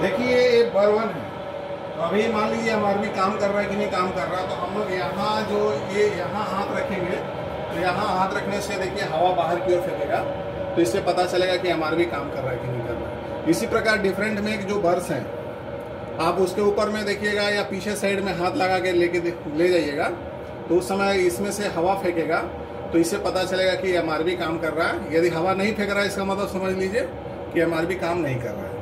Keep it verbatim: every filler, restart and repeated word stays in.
देखिए ये बर्वन है, तो अभी मान लीजिए हमारा भी काम कर रहा है कि नहीं काम कर रहा, तो हम लोग यहाँ जो ये यहाँ हाथ रखेंगे, तो यहाँ हाथ रखने से देखिए हवा बाहर की ओर फेंकेगा, तो इससे पता चलेगा कि हमारा भी काम कर रहा है कि नहीं कर रहा है। इसी प्रकार डिफरेंट में जो बर्स हैं, आप उसके ऊपर में देखिएगा या पीछे साइड में हाथ लगा के लेके ले जाइएगा, तो उस समय इसमें से हवा फेंकेगा, तो इससे पता चलेगा कि हमारा भी काम कर रहा है। यदि हवा नहीं फेंक रहा है, इसका मतलब समझ लीजिए कि हमारा भी काम नहीं कर रहा है।